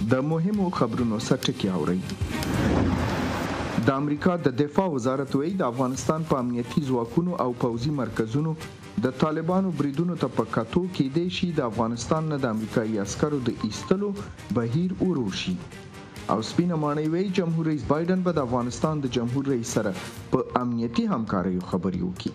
د مهمو خبرونو سرټکی اورئ. د امریکا د دفاع وزارت وایي د افغانستان په امنیتي ځواکونو او پوځي مرکزونو د طالبانو بریدونو ته په کتو کېدای شي د افغانستان نه د امریکایي عسکرو د ایستلو بهیر ورو شي. او سپینه ماڼۍ وایي جمهور رئیس بایدن به د افغانستان د جمهور رئیس سره په امنیتي همکاریو خبرې وکړي.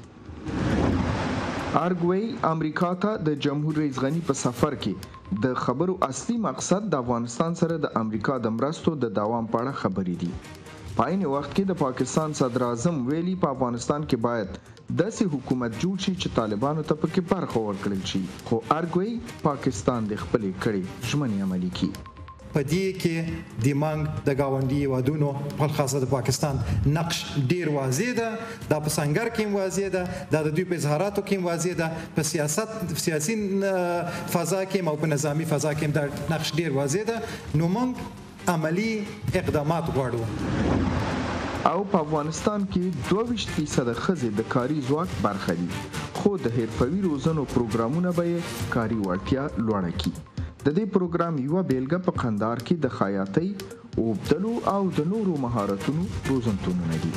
ارګوي امریکا ته د جمهور رئیس غنی په سفر کې د خبرو اصلي مقصد د افغانستان سره د امریکا د مرستو د دوام په اړه خبرې دي. په عین وخت کې د پاکستان صدر اعظم ویلي په افغانستان کې باید داسې حکومت جوړ شي چې طالبانو ته پکې برخه ورکړل شي، خو ارګوي پاکستان د خپلې کړې ژمنې عملي کړي. په دې کې د منګ د گاونډي هیوادونو په خاصه د پاکستان نقش ډیر واضح ده. دا په سنگر کې واضح ده، دا د دوی په اظهاراتو کې واضح ده، په سیاسي فضا کې او په نظامی فضا کې دا نقش ډیر واضح ده. نو موږ عملی اقدامات غواړو. او په افغانستان کې 22% ښځې د کاري ځواک برخه دي، خو د حرفوي روزنو پروګرامونه به یې کاري وړتیا لوړه کړي. د دې پروګرام یوه بیلګه په قندهار کې د خیاطۍ، اوبدلو او د نورو مهارتونو روزنتونونه دي.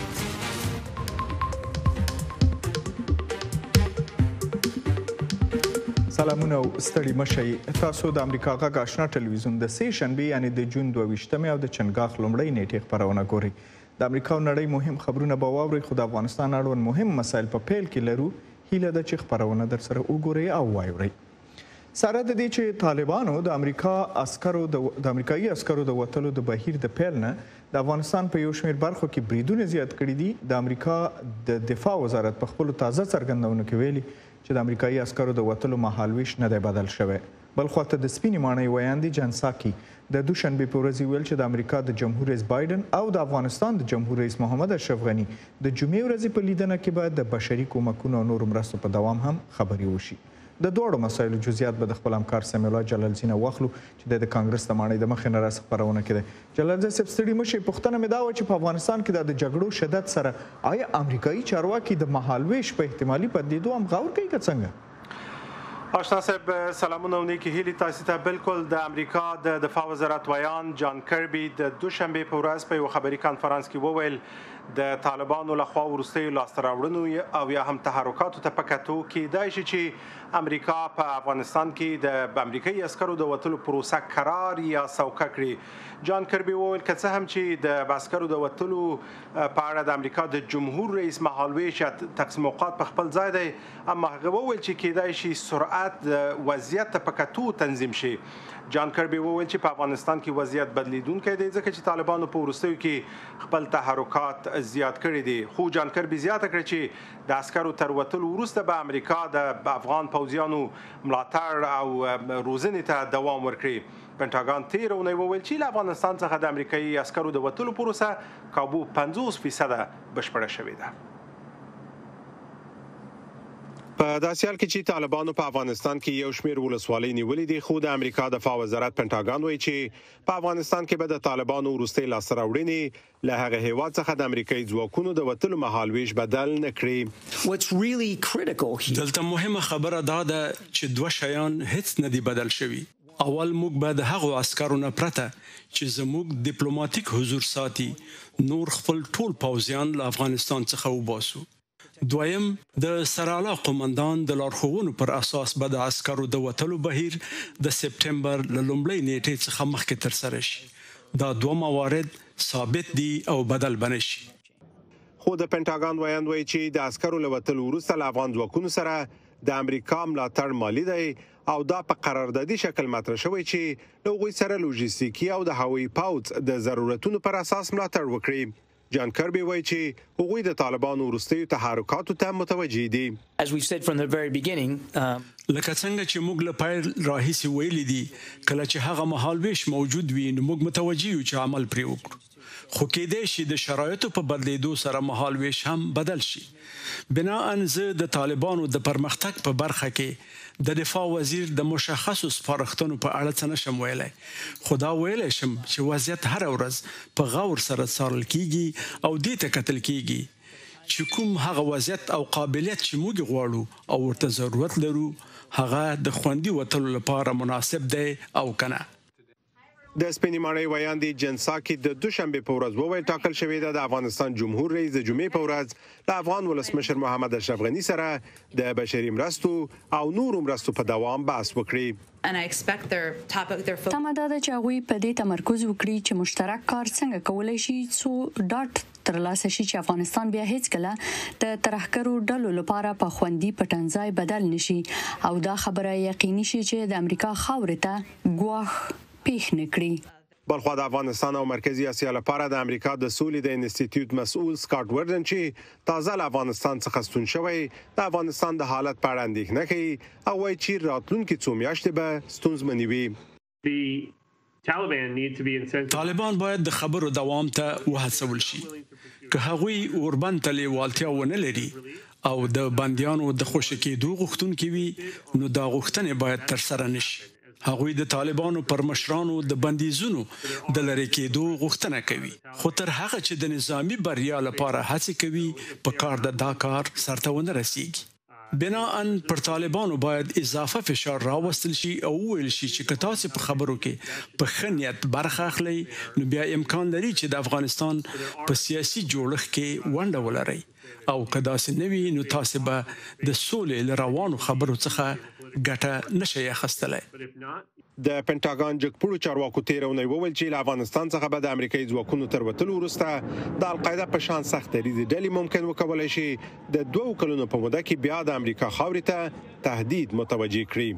سلامونه او ستړي مشئ. تاسو د امریکا غږ آشنا ټلویزیون د سې شنبې یعنې د جون 22 او د چنګاښ لومړۍ نیټې خپرونه ګورئ. د امریکا او نړۍ مهم خبرونه به واورئ، خو د افغانستان اړوند مهم مسایل په پیل کې لرو. هیله ده چې خپرونه در سره وګورئ او واورئ. سره د دې چې طالبانو د امریکایي عسکرو د وتلو د بهیر د پیل نه د افغانستان په یو شمېر برخو کې بریدونه زیات کړي دي. د امریکا د دفاع وزارت په خپلو تازه څرګندونو کې ویلي چې د امریکایي عسکرو د وتلو مهالویش نه دی بدل شوی. بل خواته د سپینې ماڼۍ ویاندې جان ساکي د دوشنبې په ورځ ویل چې د امریکا د جمهور رئیس بایدن او د افغانستان د جمهور رئیس محمد اشرف غني د جمعې ورځې په لیدنه کې باید د بشري کومکونو او نورو مرستو په دوام هم خبرې وشي. د دوړو مسایلو جزئیات به د خپل همکار سمیع الله جلالزی نه واخلو چې د کانګرس د ماڼۍ د مخې نه راڅخه خپرونه کې دی. جلالزی صاحب ستړي مشئ. پوښتنه مې دا وه چې په افغانستان کې د جګړو شدت سره آیا امریکایي چارواکي د مهالویش په احتمالي بدلیدو هم غور کوي که څنګه؟ آشنا صاحب سلامونه و نیکی هیلې تاسو ته. بالکل د امریکا د دفاع وزارت ویان جان کربي د دوشنبې په ورځ په یو خبري کانفرانس کې وویل د طالبانو لخوا وروستیو لاسته راوړنو او یا هم تحرکاتو ته په کتو کېدای شي چې امریکا په افغانستان کې د امریکایي عسکرو د وتلو پروسه قرار یا سوکه کړي. جان کربي وویل که څه هم چې د عسکرو د وتلو په اړه د امریکا د جمهور رئیس مهالویش یا تقسیم اوقات په خپل ځای دی، اما هغه وویل چې کېدای شي سرعت د وضعیت ته په کتو تنظیم شي. جان کربي وویل چې په افغانستان کې وضعیت بدلیدونکی دی ځکه چې طالبانو په وروستیو کې خپل تحرکات زیات کړي دي. خو جان کربي زیاته کړه چې د عسکرو تر وتلو وروسته به امریکا د افغان پوځیانو ملاتړ او روزنې ته دوام ورکړي. پنټاګان تېره اونۍ وویل چې له افغانستان څخه د امریکایي عسکرو د وتلو پروسه کابو 50% بشپړه شوې ده. په داسې حال کې چې طالبانو په افغانستان کې یو شمېر ولسوالۍ نیولې دي، خو د امریکا دفاع وزارت پنټاګان وایي چې په افغانستان کې به د طالبانو وروستۍ لاسته راوړنې له هغه هېواد څخه د امریکایي ځواکونو د وتلو مهالویش بدل نه کړي. دلته مهمه خبره دا ده چې دوه شیان هیڅ نه دي بدل شوي. اول موږ به د هغو عسکرو نه پرته چې زموږ ډیپلوماټیک حضور ساتي نور خپل ټول پوځیان له افغانستان څخه وباسو. دویم د سراله قومندان د لارښوونو پر اساس به د عسکرو د وتلو بهیر د سپټمبر له لومړۍ نیټې څخه مخکې ترسره شي. دا دوه موارد ثابت دي او بدل به نه شي. خو د پنټاګان ویاند وایي چې د عسکرو له وتلو وروسته له افغان ځواکونو سره د امریکا ملاتړ مالي دی او دا په قراردادي شکل مطرح شوی چې له هغوی سره لوژستیکي او د هوایي پوځ د ضرورتونو پر اساس ملاتړ وکړي. جان کربي وایي چې هغوی د طالبانو وروستیو تحرکاتو ته متوجه دي. لکه څنګه چې موږ له پیل راهیسې ویلي دي کله چې هغه مهالویش موجود وي نو موږ متوجه یو چې عمل پرې وکړو. خو کېدای شي د شرایطو په بدلیدو سره مهالویش هم بدل شي. بناءً زه د طالبانو د پرمختګ په برخه کې د دفاع وزیر د مشخصو سپارښتنو په اړه څه نشم ویلی، خو دا ویلی شم چې وضعیت هره ورځ په غور سره څارل کیږي او دې ته کتل کیږي چې کوم هغه وضعیت او قابلیت چې موږ غواړو او ورته ضرورت لرو هغه د خوندي وتلو لپاره مناسب دی او کنه. د سپینې ماڼۍ ویاندې جنساکي د دوشنبه په ورځ وویل ټاکل شوې ده د افغانستان جمهور رئیس د جمعې په ورځ د افغان ولسمشر محمد اشرف غني سره د بشري مرستو او نورو مرستو په دوام بحث وکړي. تمه ده چې هغوی په دې تمرکز وکړي چې مشترک کار څنګه کولی شي څو ډاټ ترلاسه شي چې افغانستان بیا هیڅکله د ترهګرو ډلو لپاره په خوندي پټنځای بدل نشي او دا خبره یقیني شي چې د امریکا خاورې ته ګواښ پیښ نه کړي. بلخوا د افغانستان او مرکزی اسیا لپاره د امریکا د سولې د انسټیټیوټ مسؤل سکاټ وردن چې تازه له افغانستان څخه ستون شوی د افغانستان د حالت په اړه اندېښنه کوي او وایي چې راتلونکي څو میاشتې به ستونزمنې وي. طالبان باید د خبرو دوام ته وهڅول شي. که هغوی اوربند ته لیوالتیا ونه لري او د بندیانو د خوشي کېدو غوښتونکي وي نو دا غوښتنې باید ترسره نشي. هغوی د طالبانو پر مشرانو د بندیزونو د لری کېدو غوښتنه کوي خو تر هغه چې د نظامی بریا لپاره هڅه کوي په کار دا کار سرته ونه رسیږي. بناءً پر طالبانو باید اضافه فشار راوستل شي او ویل شي چې که تاسو په خبرو کې په ښه نیت برخه اخلئ نو بیا امکان لري چې د افغانستان په سیاسي جوړښت کې ونډه ولرئ او که داسې نه وي نو تاسو به د سولې له روانو خبرو څخه ګټه نشئ اخیستلی. د پنټاګان جګپوړو چارواکو تېره اونۍ وویل چې له افغانستان څخه به د امریکایي ځواکونو تر وتلو وروسته د القاعده په شان سخت دریځي ډلې ممکن وکولی شي د 2 کلونو په موده کې بیا د امریکا خاورې ته تهدید متوجه کړي.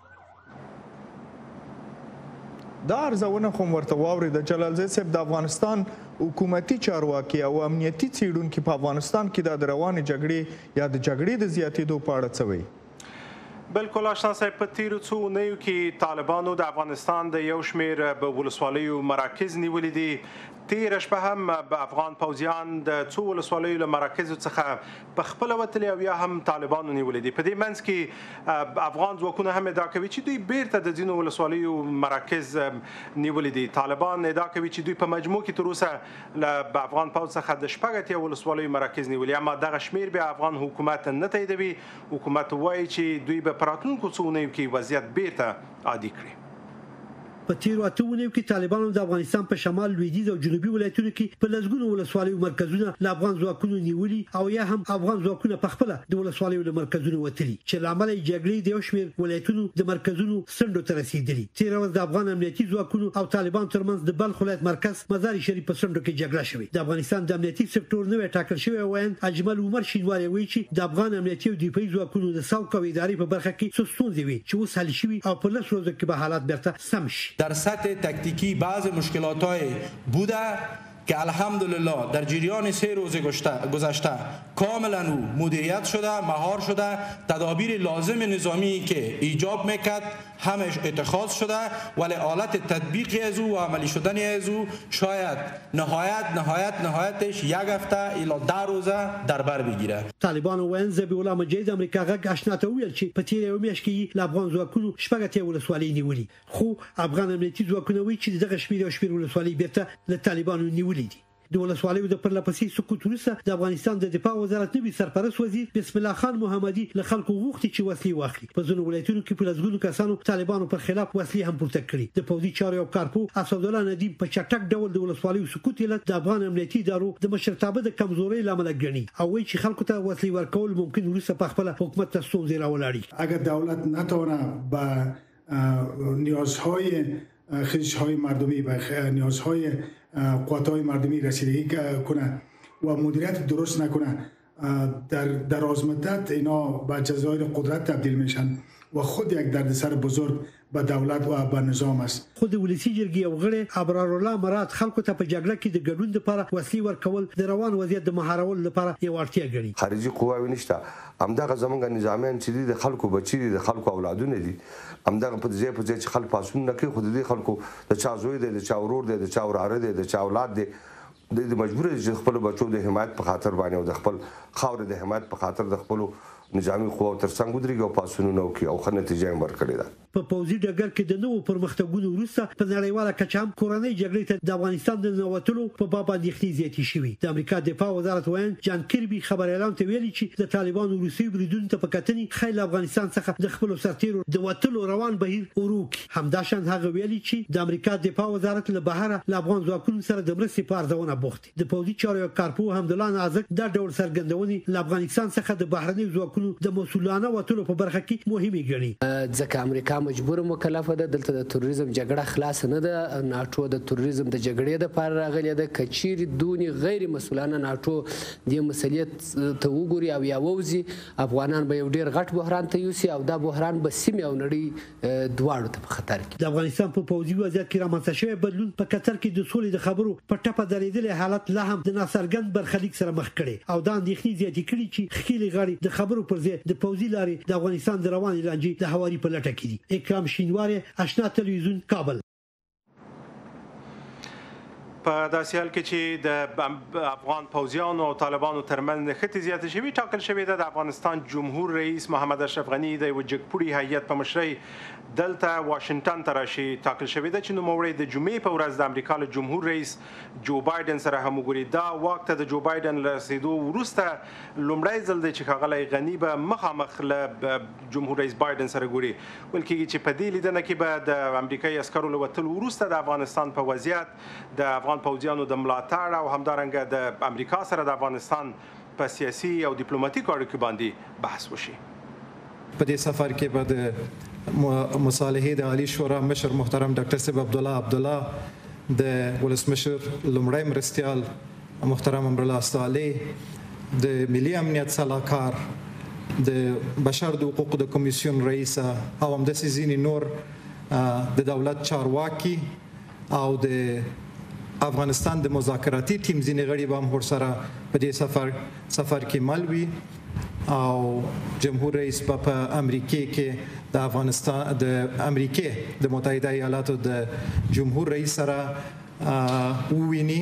دا ارزونه خو ورته واوري د جلالزی صاحب د افغانستان حکومتي چارواکي او امنیتي څېړونکي په افغانستان کې د روانې جګړې یا د جګړې د زیاتېدو په اړه څه وایي؟ بالکل آشنا صاحب په تیرو څو اونیو کې طالبانو د افغانستان د یو شمېر ولسوالیو مراکز نیولي دي. تیره شپه هم افغان پوځیان د څو ولسوالیو له مراکزو څخه په خپله وتلي او یا هم طالبانو نیولي دي. په دې منځ کې افغان ځواکونه هم ادعا کوي چې دوی بیرته د ځینو ولسوالیو مراکز نیولي دي. طالبان ادعا کوي چې دوی په مجموع کې تر اوسه له افغان پوځ څخه د 80 ولسوالیو مراکز نیولي، اما دغه شمېر بیا افغان حکومت نه تاییدوي. حکومت وایي چې دوی به په راتلونکو څو اونیو کې وضعیت بیرته عادي کړي. په تیرو 8 اونیو کې طالبانو د افغانستان په شمال لویدیځ او جنوبي ولایتونو کې په لږونو ولسوالیو مرکزونه له افغان ځواکونو نیولي او یا هم افغان ځواکونه په خپل د ولسوالیو له مرکزونو وتلي چې لامل یې جګړې د یو شمېر ولایتونو د مرکزونو سندو ته رسیدلي. تیر ورځ د افغان امنیتي ځواکونو او طالبان ترمنځ د بلخ ولایت مرکز مزار شریف په سندو کې جګړه شوې. د افغانستان د امنیتي سکتور نوې ټاکل شوی وایي اجمل عمر شینواری وایي چې د افغان امنیتي او دفاعي ځواکونو د سوق او ادارې په برخه کې څه ستونزې وي چې اوس حل شوي او په لږ ورځو کې به حالات بیرته سم شي. در سطح تکتیکی بعض مشکلات‌های بوده که الحمدلله در جریان 3 روز گذشته کاملا او مدیریت شده، مهار شده، تدابیر لازم نظامی که ایجاب میکرد همش اتخاذ شده، ولی حالت تطبیقی از او و عملی شدن از او شاید نهایتش 1 هفته الی 10 روزه در بر بگیره. طالبان وایي ذبیح الله مجید امریکا غږ آشنا ته ویل چې په تیر یو میاشت کې له افغان ځواکونو 80 ولسوالۍ نیولي، خو افغان امنیتي ځواکونه وایي چې دغه شمېر ولسوالۍ بیرته له طالبانو نیولي دي. د ولسوالیو د پرلپسې سقوط وروسته د افغانستان د دفاع وزارت نوي سرپرست وزیر بسم الله خان محمدي له خلکو غوښتي چې وسلې واخلي. په ځینو ولایتونو کې په لږونو کسانو طالبانو پر خلاف وسلې هم پورته کړي. د پوځي چارو او کارپو اسدالله ندیم په چټک ډول د ولسوالیو سقوط علت د افغان امنیتي ادارو د مشرتابه د کمزورۍ لامل ګڼي او وایي چې خلکو ته وسلې ورکول ممکن وروسته په خپل حکومت ته ستونزې راولاړي. اگر دولت نتونه به نیازهای خیزش‌های مردمی و نیازهای قوت‌های مردمی رسیدگی کنه و مدیریت درست نکنه در دراز مدت اینا به جزایر قدرت تبدیل میشن و خود یک دردسر بزرگ به دولت و به نظام است. خود ولسی جرګې او غړي ابرارالله مراد خلکو ته په جګړه کې د ګډون لپاره وسلې ورکول د روان وضعیت د مهارولو لپاره یو اړتیا ګڼي. خارجي قواوې نشته، همدغه زمونږ نظامیان چې د خلکو بچي دي، د خلکو اولادونه دي، همدغه په ځای چې خلک پاسون نه کوي، خو د خلکو د چا زوی دی، د چا ورور دی، د چا وراره دی، د چا اولاد دی، د مجبور دي چې خپل بچو د حمایت په خاطر باندې او د خپل خاورې د حمایت په خاطر د خپل نظامی قواو تر څنګ ودرېږي او پاسونونه وکړي او ښه نتیجه یې ورکړې ده. په پوځي ډګر کې د نوو پرمختګونو وروسته په نړیواله کچه هم کورنۍ جګړې ته د افغانستان د نوښتلو په باب اندېښنې زیاتې شوې. د امریکا دفاع وزارت وایي جان کربي خبر اعلان ته ویلي چې د طالبانو روسي بریدونو ته په کتنې خیل افغانستان څخه د خپل سرتیرو د وټلو روان بهیر وروک. همداشان هغه ویلي چې د امریکا دفاع وزارت له بهر له افغان ځواکونو سره د مرستې په ارزونه بوخت. د پوځي چارو کارپو حمدالله نازک دا ډول څرګندونې له افغانستان څخه د بهرني ځواکونو د مسؤلانه وټلو په برخه کې مهمه ګڼي. ځکه امریکا مجبور مکلفه ده دلته د تروریزم جګړه خلاص نه ده. ناټو د تروریزم د جګړې لپاره راغلی ده. کچیر دونی غیر مسؤلانه ناټو د مسؤلیت ته وګوري او یا ووزي افغانان به یو ډیر غټ بحران ته یوسي او دا بحران به سیمه او نړۍ دواړو ته په خطر کې. د افغانستان په پوځي وضعیت کې رامنځته شوی بدلون په قطر کې د سولې د خبرو په ټپه درېدلې حالت لا هم د ناڅرګند برخلیک سره مخ کړي او دا اندېښنې زیاتې کړي چې خېلې غاړي د خبرو پر ځای د پوځي لارې د افغانستان د روانې لانجې د هواري په لټه کې دي. اکرام شینواری، آشنا تلویزیون، کابل. په داسې حال کې چې د افغان پوځیانو او طالبانو ترمنځ نښتې زیاتې شوي ټاکل شوې ده. د افغانستان جمهور رئیس محمد اشرف غني د یوه جګپوړي هیئت په مشرۍ دلته واشنگټن ته راشي. ټاکل شوې ده چې نوموړی د جمعې په ورځ د امریکا له جمهور رئیس جو بایدن سره هم وګوري. دا واک ته د جو بایدن له رسېدو وروسته لومړی ځل دی چې ښاغلی غني به مخامخ له جمهور رئیس بایدن سره ګوري. ویل کېږي چې په دې لیدنه کې به د امریکایي عسکرو له وتلو وروسته د افغانستان په وضعیت د افغان پوځیانو د ملاتړ او همدارنګه د امریکا سره د افغانستان په سیاسي او ډیپلوماټیکو اړیکو باندې بحث وشي. په دې سفر کې به د مصالحې د عالی شورا مشر محترم ډاکټر صاحب عبدالله د ولسمشر لومړی مرستیال محترم امرالله استعالی د ملي امنیت صلاحکار د بشر د حقوقو د کمیسیون رئیس او همداسې ځینې نور د دولت چارواکي او د افغانستان د مذاکراتي ټیم ځینې غړي به هم ورسره په دې سفر کې مل وي او جمهور رئیس په امریکې کې د افغانستان د امریکې د متحده ایالاتو د جمهور رئیس سره وویني.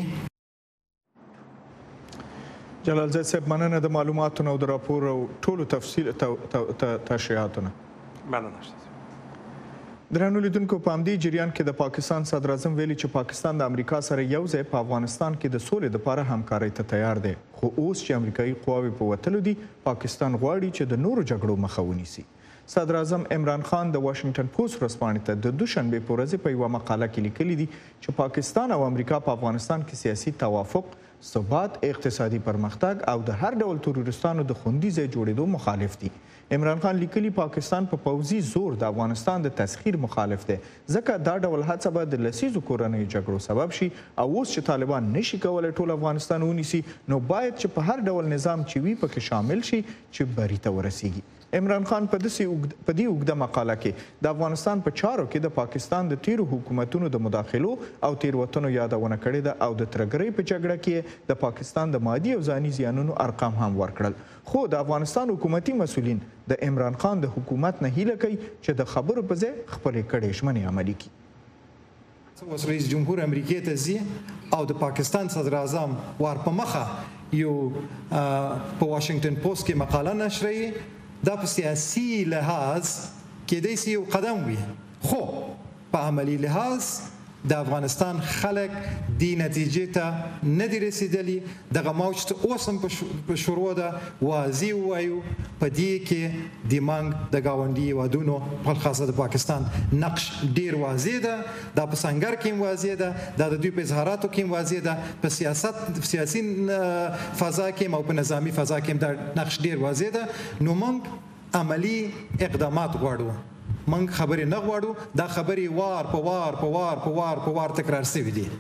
جلال زید صاحب مننه د معلوماتو او د راپور او ټولو تفصیل تشریحاتونه. مننه. درنو لیدونکو په همدې جریان کې د پاکستان صدر اعظم ویلي چې پاکستان د امریکا سره یو ځای په افغانستان کې د سولې لپاره همکارۍ ته تیار دی. خو اوس چې امریکایي قواوې په وتلو دي پاکستان غواړي چې د نورو جګړو مخه ونیسي. صدر اعظم عمران خان د واشنگټن پوسټ ورځپاڼې ته د دوشنبې په ورځ په یوه مقاله کې لیکلي دي چې پاکستان او امریکا په افغانستان کې سیاسي توافق، ثبات، اقتصادي پرمختګ او د هر ډول تروریستانو د خوندي ځای جوړېدو مخالف دي. عمران خان لیکلي پاکستان په پوځي زور د افغانستان د تسخیر مخالف دی ځکه دا ډول هڅه به د لسیزو کورنیو جګړو سبب شي او اوس چې طالبان نشي کولی ټول افغانستان ونیسي نو باید چې په هر ډول نظام چې وي پکې شامل شي چې بري ته ورسیږي. عمران خان په دې اوږده مقاله کې د افغانستان په چارو کې د پاکستان د تیرو حکومتونو د مداخلو او تیروتنو یادونه کړې ده او د ترګرۍ په جګړه کې د پاکستان د مادي او ځاني زیانونو ارقام هم ورکړل. خو د افغانستان حکومتي مسؤلین د عمران خان د حکومت نه هیله کوي چې د خبرو په ځای خپلې کړې ژمنې عملي کړي. اوس رئیس جمهور امریکې ته ځي او د پاکستان صدر اعظم ور په مخه یو په واشنگټن پوسټ کې مقاله نشري. دا په سیاسي لحاظ کېدای شي یو قدم وي خو په عملی لحاظ د افغانستان خلک دې نتیجې ته نه دي رسېدلي. دغه موج ته اوس هم په شروع ده واضح ووایو په دې کې د منګ د ګاونډي هیوادونو په خاصه د پاکستان نقش ډیر واضح ده. دا په سنګر کې هم واضح ده، دا د دوی په اظهاراتو کې هم واضح ده، په سیاسي فضا کې او په نظامی فضا کې هم دا نقش ډیر واضح ده. نو موږ عملی اقدامات غواړو، موږ خبرې نه غواړو. دا خبرې وار په وار تکرار شوي دي.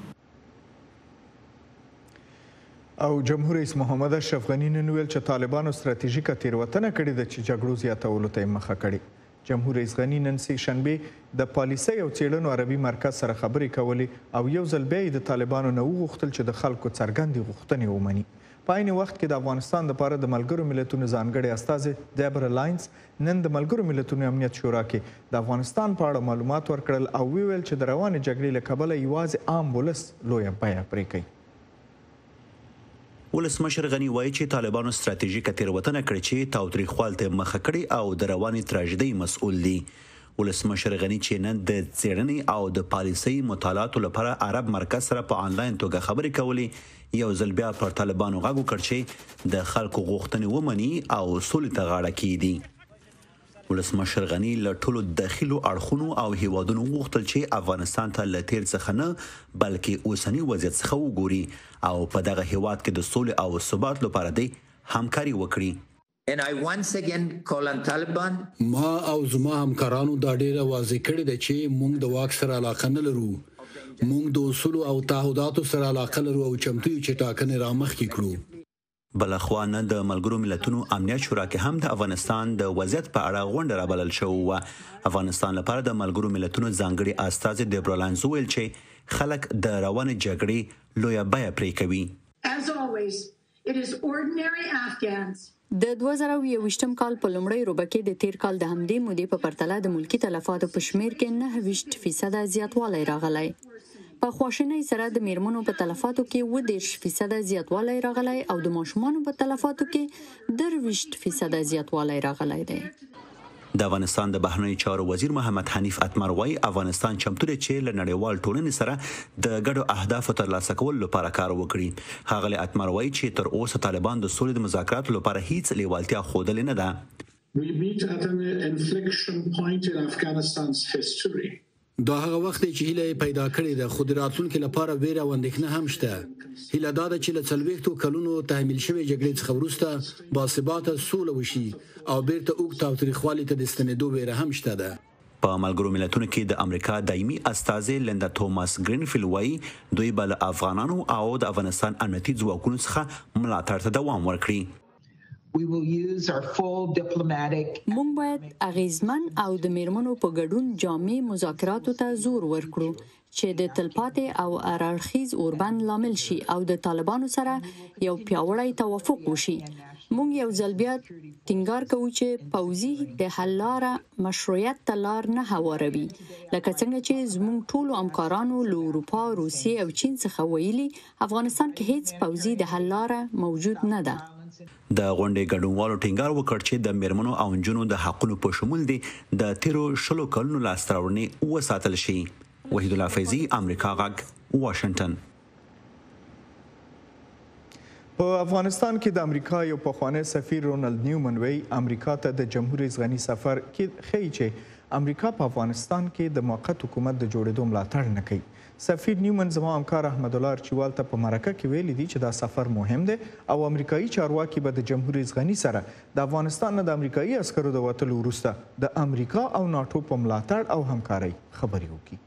او جمهور رئیس محمد اشرف غني نن ویل چې طالبانو ستراتیژیکه تېروتنه کړې ده چې جګړو زیاتولو ته یې مخه کړې. جمهور رئیس غني نن سه شنبه د پالیسۍ او څېړنو عربي مرکز سره خبرې کولې او یو ځل بیا د طالبانو نه وغوښتل چې د خلکو څرګندې غوښتنې ومني. په عین وخت کې د افغانستان لپاره د ملګرو ملتونو ځانګړی استازی دیبرا لاینز نن د ملګرو ملتونو امنیت شورا کې د افغانستان په اړه معلومات ورکړل او ویل چې د روانې جګړې له کبله یوازې عام ولس لویه بیه پرې کوي. ولسمشر غني وایي چې طالبانو ستراتیژیکه تېروتنه کړې چې تاوتریخوالي ته مخه کړې او د روانې تراژیدۍ مسؤل دي. ولسمشر غنی چې نن د څېړنې او د پالیسۍ مطالعاتو لپاره عرب مرکز سره په آنلاین توګه خبرې کولې یو ځل بیا پر طالبانو غږ وکړ چې د خلکو غوښتنې ومني او سولې ته غاړه کیږدي. ولسمشر غنی له ټولو داخلو اړخونو او هیوادونو وغوښتل چې افغانستان ته له تیر څخه نه بلکې اوسنی وضعیت څخه وګوري او په دغه هیواد کې د سولې او ثبات لپاره دی همکاري وکړي. And I once again call on Taliban. ما او زما همکارانو دا ډیره واضح کړی ده چې موږ د واک سره علاقه نه لرو. موږ د اصول او تعهداتو سره علاقه لرو او چمتو یو چې ټاکنې رامخکې کړو. بلخوا نن د ملګرو ملتونو امنیت شورا کې هم د افغانستان د وضعیت په اړه غونډه رابلل شوې وه. افغانستان لپاره د ملګرو ملتونو ځانګړي استازي دیبرالانز ویل چې خلک د روانې جګړې لویه بیه پرې کوي. As always, it is ordinary Afghans. د 2021م کال په لومړۍ روبه کې د تیر کال د همدې مودې په پرتله د ملکی تلفاتو په شمیر کې 9% زیاتوالی راغلی. په خواشینۍ سره د میرمنو په تلفاتو کې 10% زیاتوالی راغلی او د ماشومانو په تلفاتو کې 30% زیاتوالی راغلی دی. د افغانستان د بهرنیو چارو وزیر محمد حنیف اتمر وايي افغانستان چمتو دی چې له نړیوال ټولنې سره د ګډو اهدافو ترلاسه کولو لپاره کار وکړي. ښاغلی اتمر وايي چې تر اوسه طالبان د سولې د مذاکراتو لپاره هیڅ لیوالتیا ښودلې نه ده. We meet at an inflection point in Afghanistan's history. دا هغه وخت چې هیله پیدا کړې ده خو د راتلونکي لپاره ویره او اندېښنه هم شته. هیله دا ده چې له 40 کلونو تحمیل شوی جګړې څخه وروسته باثباته سوله وشي او بیرته اوږد تاوتریخوالي ته د ستنېدو ویره هم شته ده. په ملګرو ملتونو کې د امریکا دایمي استازي لیندا توماس گرینفیلد وايي دوی بل افغانانو او د افغانستان امنیتي ځواکونو څخه ملاتړ ته دوام ورکړي. We will use our full diplomatic. موږ باید اغیزمن او د میرمنو په ګډون جامع مذاکراتو ته زور ورکړو چې د تلپاتې او هررخیز اوربند لامل شي او د طالبانو سره یو پیاوړی توافق وشي. موږ یو ځل بیا ټینګار کوو چې پوځي د حل لاره مشروعیت ته لار نه هواروي لکه څنګه چې زموږ ټولو همکارانو له اروپا، روسیې او چین څخه ویلي افغانستان کې هیڅ پوځي د حل لاره موجود نه ده. د غونډې ګډونوالو ټینګار وکړ چې د میرمنو او نجونو د حقونو په شمول دي د تیرو 10 کلونو لاسته راوړنې وساتل شي. وحید الله فیضی، امریکا غږ، واشنگټن. په افغانستان کې د امریکا یو پخوانی سفیر رونالد نیومن وی امریکا ته د جمهور رئیس غنی سفر کې ښیي چې امریکا په افغانستان کې د موقت حکومت د جوړېدو ملاتړ نه کوي. سفیر نیومن زما همکار احمد الله ارچیوال ته په مرکه کې ویلي دي چې دا سفر مهم دی او امریکایي چارواکي به د جمهور رئیس غنی سره د افغانستان نه د امریکایي عسکرو د وتلو وروسته د امریکا او ناټو په ملاتړ او همکارۍ خبرې وکړي.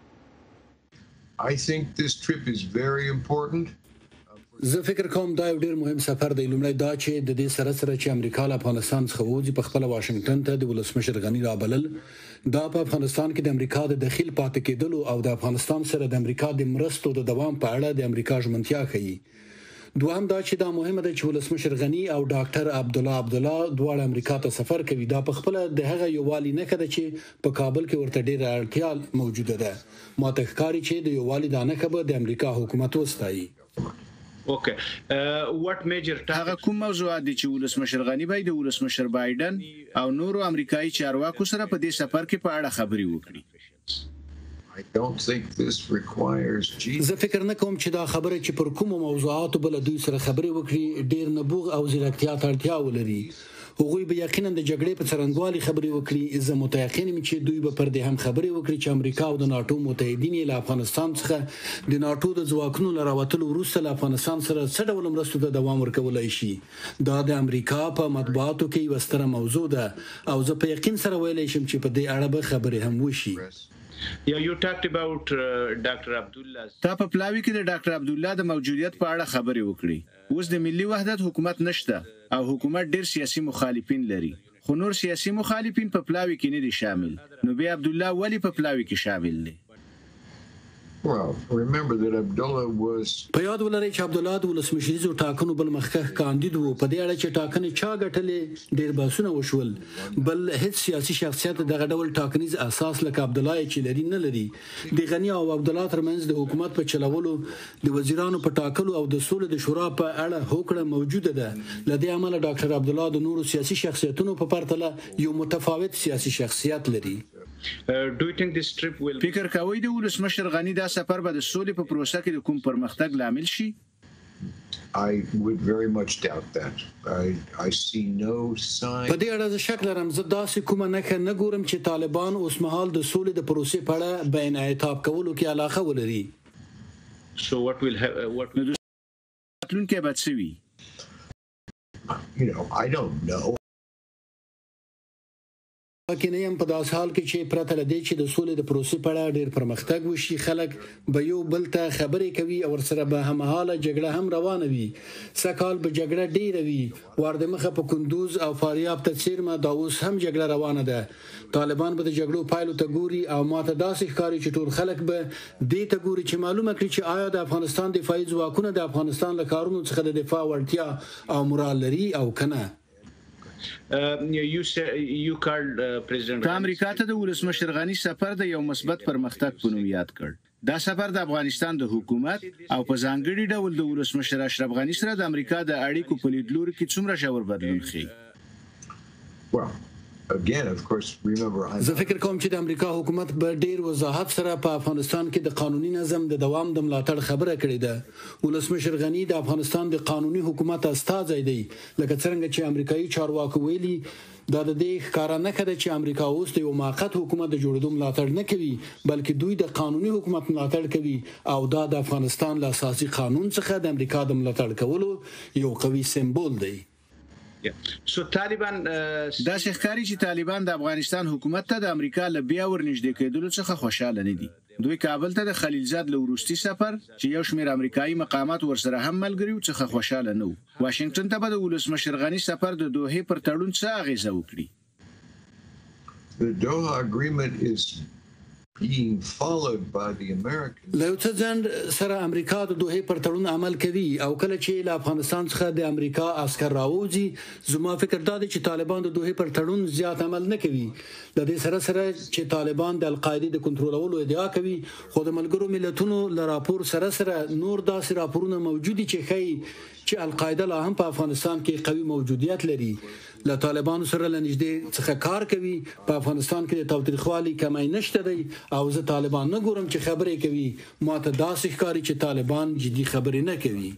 I think this trip is very important. زه فکر کوم دا یو ډیر مهم سفر دی. لومړی دا چې د دې سره چې امریکا له افغانستان څخه وځي په خپل واشنگټن ته د ولسمشر غنی رابلل دا په افغانستان کې د امریکا د داخل پاتې کېدلو او د افغانستان سره د امریکا د مرستو د دوام په اړه د امریکا ژمنتیا ښیي. دوهم دا چې دا مهمه ده چې ولسمشر غنی او ډاکټر عبدالله دواړه امریکا ته سفر کوي. دا په خپل د هغه یووالي نه کده چې په کابل کې ورته ډیره اړتیا موجوده ده. ماته ښکاري چې د یووالي دا نه کبه د امریکا حکومت وستایي. هغه کوم موضوعات دي چې ولسمشر غنی باید د ولسمشر بایدن او نورو امریکایي چارواکو سره په دې سفر کې په اړه خبرې وکړي؟ زه فکر نه کوم چې دا خبره چې پر کومو موضوعاتو بل دوی سره خبرې وکړي ډیر نبوغ او ځیرکتیا ته اړتیا ولري. هغوی به یقینا د جګړې په څرنګوالي خبرې وکړي. زه متأکد یم چې دوی به پر دې هم خبرې وکړي چې امریکا او د ناټو متحدین له افغانستان څخه د ناټو د ځواکونو له راوتلو وروسته له افغانستان سره څه ډول مرستو ته دوام ورکولی شي. دا د امریکا په مطبوعاتو کې یوه ستره موضوع ده او زه په یقین سره ویلی شم چې په دې اړه به خبرې هم وشي. تا په پلاوي کې د ډاکټر عبدالله د موجودیت په اړه خبرې وکړي. اوس د ملي وحدت حکومت نشته او حکومت ډیر سیاسي مخالفین لري خو نور سیاسي مخالفین په پلاوي کې نه دي شامل. نو بیا عبدالله ولی په پلاوي کې شامل دی؟ په یاد ولرئ چې عبدالله د ولسمشریزو ټاکنو بل مخکښ کاندید و. په دې اړه چې ټاکنې چا ګټلې ډیر بحثونه وشول. بل هیڅ سیاسي شخصیت دغه ډول ټاکنیز اساس لکه عبدالله چې لري نه لري. د غنی او عبدالله ترمنځ د حکومت په چلولو د وزیرانو په ټاکلو او د سولې د شورا په اړه هوکړه موجوده ده. له دې امله ډاکټر عبدالله د نورو سیاسي شخصیتونو په پرتله یو متفاوت سیاسي شخصیت لري. فکر کوئ د ولسمشر غني دا سفر به د سولې په پروسه کې د کوم پرمختګ لامل شي؟ I would very much doubt that. I see no sign. په دې اړه زه شک لرم. زه داسې کومه نښه نه ګورم چې طالبان اوس مهال د سولې د پروسې په اړه به انعطاف کولو کې علاقه ولري. So what will راتلونکی به څه وي؟ I don't know. کې نه یم په داس حال کې چې پرته لدې چې د سولې د پروسې په اړه ډېر پرمختګ وشي، خلک به یو بل ته خبرې کوي او ورسره به هممهاله جګړه هم روانه وي. سږکال به جګړه ډېره وي. واردمخه په کندوز او فاریاب ته څیرمه دا اوس هم جګړه روانه ده. طالبان به د جګړو پایلو ته ګوري او ماته داسې ښکاري چې ټول خلک به دې ته ګوري چې معلومه کړي چې آیا د افغانستان دفاعي ځواکونه د افغانستان له کارونو څخه د دفاع وړتیا او مورال لري او کنه. په امریکا ته د ولسمشر غني سفر د یو مثبت پرمختګ په نوم یاد کړ. دا سفر د افغانستان د حکومت او په ځانګړي ډول د ولسمشر اشرف غني سره د امریکا د اړیکو په لیدلوري کې څومره ژور بدلون ښیي. Again, of course, remember زه فکر کوم چې د امریکا حکومت به ډیر وضاحت سره په افغانستان کې د قانوني نظم د دوام د ملاتړ خبره کړې ده. ولسمشر غني د افغانستان د قانوني حکومت استازی دی. لکه څنګه چې امریکایي چارواکو ویلي، دا د دې ښکارا نه کړي چې امریکا اوس د یو موقت حکومت د جوړېدو ملاتړ نه کوي، بلکې دوی د قانوني حکومت ملاتړ کوي او دا د افغانستان له اساسي قانون څخه د امریکا د ملاتړ کولو یو قوي سمبول دی. دا ښکاري چې طالبان د افغانستان حکومت ته د امریکا له بیا ورنږدې کېدلو څخه خوشاله نه دي. دوی کابل ته د خلیلزاد له وروستي سفر چې یو شمېر امریکایي مقامات ورسره هم ملګري وو څخه خوشاله نه وو. واشنگټن ته به د ولسمشر غني سفر د دوحې پر تړون څه اغیزه وکړي؟ The Doha Agreement is being followed by the Americans. له څه ځند سره امریکا د دوحې پر تړون عمل کوي او کله چې له افغانستان څخه د امریکا عسكر راوځي، زما فکر دا دی چې طالبان د دوحې پر تړون زیات عمل نه کوي. د دې سره چې طالبان د القاعده د کنټرولولو ادعا کوي، خو د ملګرو ملتونو له راپور سره نور داسې راپورونه موجود دي چې ښیي چې القاعده لا هم په افغانستان کې قوي موجودیت لري. له طالبانو سره له نږدې څخه کار کوي. په افغانستان کې د تاوتریخوالي کمی نشته دی او زه طالبان نه ګورم چې خبرې کوي. ماته داسې ښکاري چې طالبان جدي خبرې نه کوي.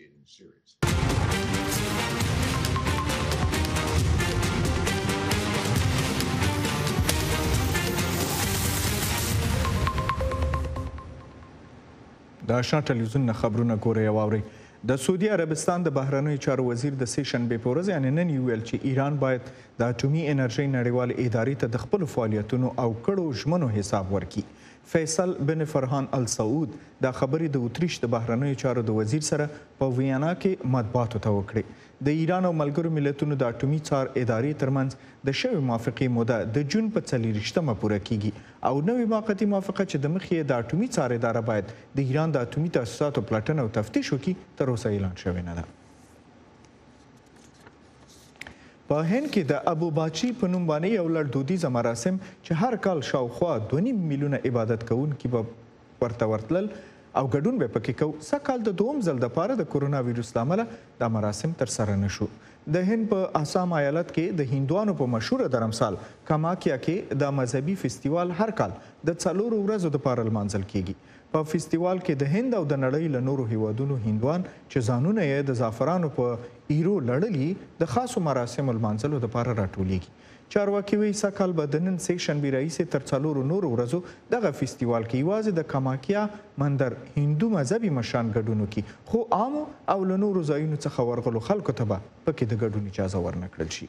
د آشنا ټلویزیون خبرونه ګورئ او اورئ. د سعودي عربستان د بهرنیو چارو وزیر د سه شنبې په ورځ یعنې نن ویل چې ایران باید د اټومي انرژۍ نړیوال ادارې ته د خپلو فعالیتونو او کړو ژمنو حساب ورکړي. فیصل بن فرحان السعود دا خبرې د اتریش د بهرنیو چارو د وزیر سره په ویانا کې مطبوعاتو ته وکړې. د ایران او ملګرو ملتونو د اټومي څار ادارې ترمنځ د شوې موافقې موده د جون په 24مه پوره کیږي او نوې موقتي موافقه چې د مخې د اټومي څار اداره باید د ایران د اټومي تاسیساتو پلټنه او تفتیش وکړي تر اوسه اعلان شوې نه ده. په هند کې د ابو باچی په نوم باندې یو لړ دودیزه مراسم چې هر کال شاوخوا 2.5 میلیونه عبادت کوونکي به ورته ورتلل او ګډون به پکې کو. سږکال د دوم ځل دپاره د کورونا ویروس له امله دا مراسم ترسره نه شو. د هند په آسام ایالت کې د هندوانو په مشهوره درمسال کاماکیا کې د مذهبي فستیوال هر کال د 4 ورځو دپاره لمانځل کیږي. په فستیوال کې د هند او د نړۍ له نورو هیوادونو هندوان چې ځانونه یې د زعفرانو په ایرو لړلي د خاصو مراسمو لمانځلو دپاره راټولیږي. چارواکي وایي سږکال به د نن سه شنبې راهیسې تر 4 نورو ورځو دغه فستیوال کې یوازې د کاماکیا مندر هندو مذهبي مشران ګډون وکړي، خو عامو او له نورو ځایونو څخه ورغلو خلکو ته به پکې د ګډون اجازه ورنه کړل شي.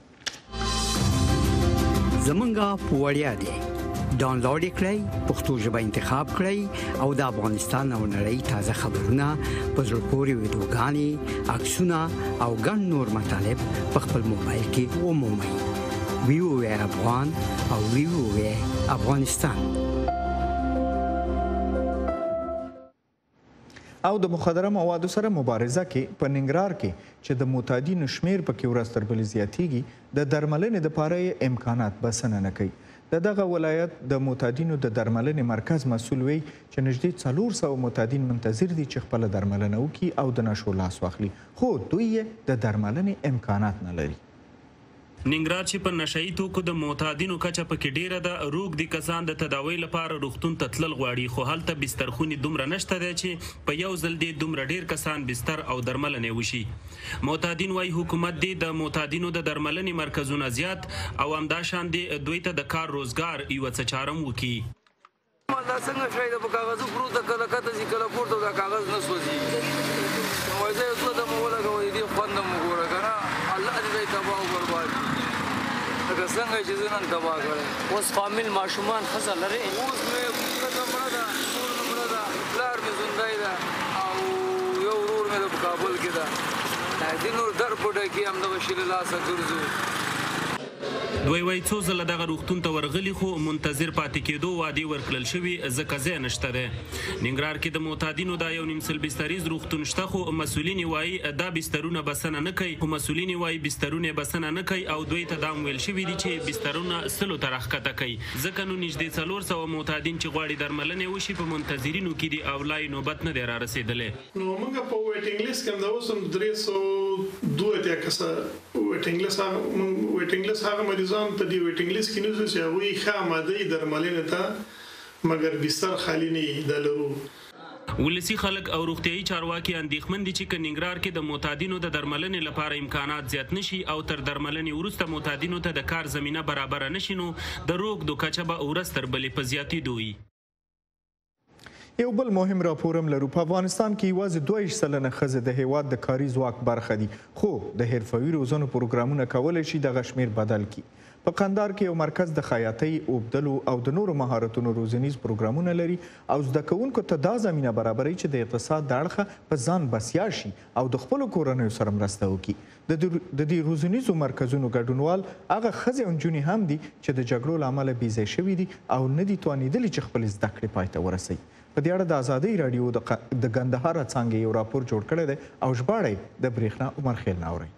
زمونږ په وړیا دی ډاونلوډ کړئ، پښتو ژبه انتخاب کړئ او د افغانستان او نړۍ تازه خبرونه په زړه پورې ویډیوګانې، عکسونه او ګڼ نور مطالب په خپل موبایل کې ومومئ. VOA افغان او VOA افغانستان. او د مخدره موادو سره مبارزه کې په ننګرهار کې چې د معتادینو شمیر پکې ورځ تر بلې زیاتیږي، د درملنې دپاره امکانات بسنه نه کوي. د دغه ولایت د معتادینو د درملنې مرکز مسؤل وی چې نږدې 400 معتادین منتظر دي چې خپل درملنه وکړي او د نشو لاس واخلي، خو دوی د درملنې امکانات نه لري. ننګرهار چې په نشهیي توکو د معتادینو کچه پکې ډیره ده، روږدي کسان د تداوی لپاره روغتون ته تلل غواړي، خو هلته بسترخونې دومره نشته دی چې په یو ځل دې دومره ډیر کسان بستر او درملنې وشي. معتادین وايي حکومت دې د معتادینو د درملنې مرکزونه زیات او همداشان دې دوی ته د کار روزګار یوه څه چارم وکړي. دا څنګه شوی د په کاغذو پروت ده، کله کته ځي کله پورته دا کاغذ نه سوځي. وایي زه یو څه دمه ولګوئ دې خوند هم وګوره که نه، الله دې دی تباه او برباد کړي لکه څنګه چې زه نن تباه کړی. اوس فامیل ماشومان ښځه لرئ؟ اوس مې ښځه مړه ده، کور مې مړه ده، پلار مې ژوندی ده او یو ورور مې د په کابل کې ده. دې نور در په ډکي همدغه شي له لاسه ګرځو. دوی وایي څو ځله دغه روغتون ته ورغلي خو منتظر پاتې کېدو وعدې ورکړل شوي ځکه ځای نشته دی. ننګرهار کې د معتادینو دا یو نیم سل بستریز روغتون شته، خو مسؤلین وایي دا بسترونه بسنه نه کوي، خو مسؤلین وایي بسترونه بسنه نه کوي او دوی ته دا هم ویل شوي دي چې بسترونه سلو ته راښکته کوي. ځکه نو نږدې 400 معتادین چې غواړي درملنې وشي په منتظرینو کې دي او لا یې نوبت نه دی را رسېدلی. نو موږ په ویټینګ لیست کې هم د اوس هم 302 اتیا کسه ویټینګ لیست هغه مریضان په دې ویټینګ لیست کې نه چې هغوی ښه آماده دي درملنې ته، مګر بستر خالي نه وي د لرو. ولسي خلک او روغتیايي چارواکي اندېښمن دي چې که ننګرهار کې د معتادینو د درملنې لپاره امکانات زیات نشي او تر درملنې وروسته معتادینو ته د کار زمینه برابره نشي، نو د روږدو کچه به ورځ تر بلې په زیاتېدو وي. یو بل مهم راپور هم لرو. په افغانستان کې یوازې 22 سلنه ښځې د هیواد د کاري ځواک برخه دي، خو د حرفوي روزنو پروګرامونه کولی شي دغه شمیر بدل کړي. په قندهار کې یو مرکز د خیاطۍ، اوبدلو او د نورو مهارتونو روزنیز پروګرامونه لري او زده کوونکو ته دا زمینه برابروي چې د اقتصاد د اړخه په ځان بسیا شي او د خپلو کورنیو سره مرسته وکړي. د دې روزنیزو مرکزونو ګډونوال هغه ښځې او نجونې هم دي چې د جګړو له امله بېځای شوي دي او نه دي توانېدلي چې خپلې زده کړې پای ته ورسوي. په دې اړه د ازادۍ راډیو د ګندهار څانګې یو راپور جوړ کړی دی او ژباړی د برېښنا عمر خیل نه اورئ.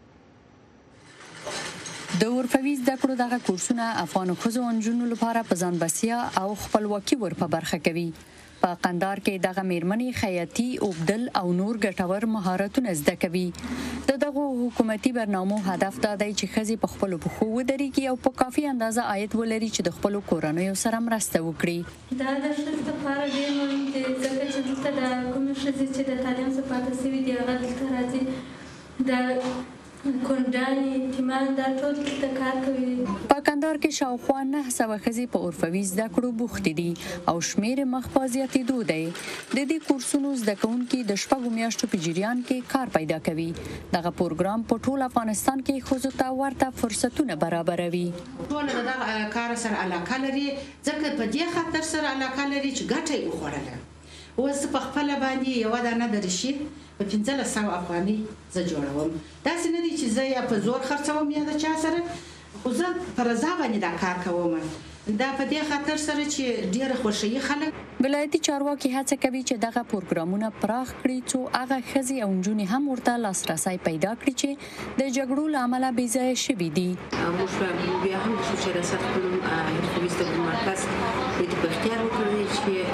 د حرفوي زده کړو دغه کورسونه افغانو ښځو او نجونو لپاره په ځان بسیا او خپلواکي ور په برخه کوي. په قندهار کې دغه میرمنې خیاطي، اوبدل او نور ګټور مهارتونه زده کوي. د دغو حکومتي برنامو هدف دا دی چې ښځې په خپلو پښو ودرېږي او په کافي اندازه عاید ولري چې د خپلو کورنیو سره مرسته وکړي. دا د ښځو لپاره ډېر مهم دی ځکه چې دلته د کومې ښځې چې د تعلیم څخه پاتې شوي دي هغه دلته راځي، د کونډانې، یتیمان دا ټول دلته کار کوي. په کندهار کې شاوخوا 900 ښځې په حرفوي زده کړو بوختې دي او شمیر مخ په زیاتېدو دی. د دې کورسونو زده کوونکي د 6 میاشتو په جریان کې کار پیدا کوي. دغه پروګرام په ټول افغانستان کې ښځو ته ورته فرصتونه برابروي. ټول دغه کار سره علاقه لري ځکه په دې خاطر سره علاقه لري چې ګټه یې وخوړله. اوس په خپله باندې یوه دانه د رشید په 1500 افغانۍ زه جوړوم. داسې نه دي چې زه یا په زور خرڅوم یا د چا سره، خو زه په رضا باندې دا کار کوم. دا په دې خاطر سره چې ډېره خوښوي خلک. ولایتي چارواکي هڅه کوي چې دغه پروګرامونه پراخ کړي څو هغه ښځې او نجونې هم ورته لاسرسی پیدا کړي چې د جګړو له امله بېځایه شوي دي. موږ بیا هم د سوچ ریاست خپل حرفوي زده کړو مرکز دوی ته په اختیار وکړی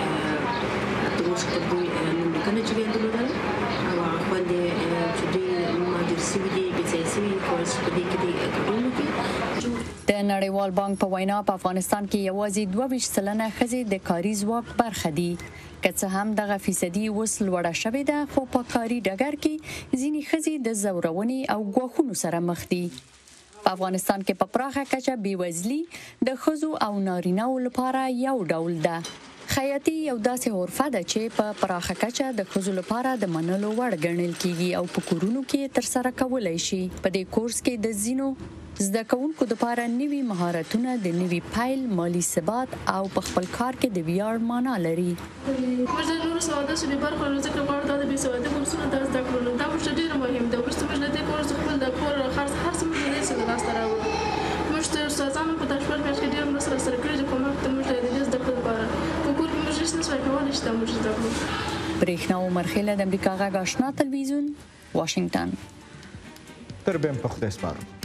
چې موږ خپل دوی نوملیکنه چې بیا درلودله او هغه باندې چې دوی مهاجر شوي دي، بېځایه شوي دي، کولای شي په دې کې دوی ګډون وکړي. د نړیوال بانک په وینا په افغانستان کې یوازې 22 سلنه ښځې د کاري ځواک برخه دي. که څه هم دغه فیصدي اوس لوړه شوې ده، خو په کاري ډګر کې ځینې ښځې د ځورونې او ګواښونو سره مخ دي. په افغانستان کې په پراخه کچه بېوزلي د ښځو او نارینه‌و لپاره یو ډول ده. خیاطي یو داسې حرفه ده چې په پراخه کچه د ښځو لپاره د منلو وړ ګڼل کیږي او په کورونو کې ترسره کولی شي. په دې کورس کې د ځینو زده کوونکو لپاره نوي مهارتونه د نوي پیل، مالي ثبات او په خپل کار کې د ویاړ معنا لري. موږ د نورو سوادو شوي برخه لرو ځکه غواړو دا د بې سوادۍ کورسونه دا زده کړو. دا موږ ته ډېر مهم ده. وروسته موږ له دې کورس خپل د کور خرڅ هر څه موږ له دې څخه لاسته راوړو. موږ ته استادانو په دا 4 میاشتې کې ډېر مرسته راسره کړې ده کومک ته موږ ته د دې زده کړو لپاره. په کور کې موږ هېڅ نشوای کولی چې دا موږ زده کړو. برېښنا عمر خیل د امریکا غږ آشنا تلویزیون، واشنګټن. تر بیا په خدای سپارم.